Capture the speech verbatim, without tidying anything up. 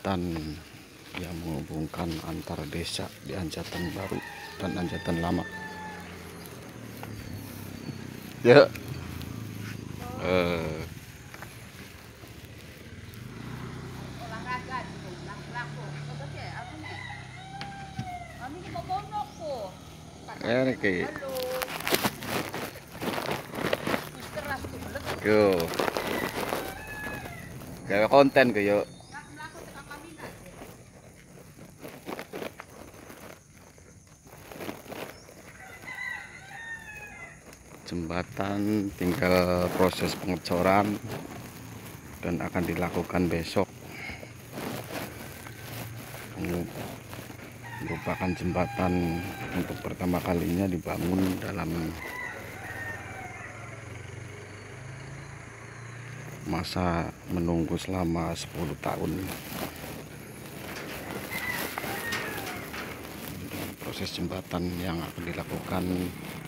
jembatan yang menghubungkan antar desa di Anjatan Baru dan Anjatan Lama. Ya, eh, olahraga gitu, laku-laku. Coba sih, aku nih. Kami di Bobonok po. ini kayak, Halo. Mister Rastu belet. yo, kayak konten kayak. Laku-laku tekan kami nggak sih? Jembatan tinggal proses pengecoran dan akan dilakukan besok. Ini merupakan jembatan untuk pertama kalinya dibangun dalam masa menunggu selama sepuluh tahun. Proses jembatan yang akan dilakukan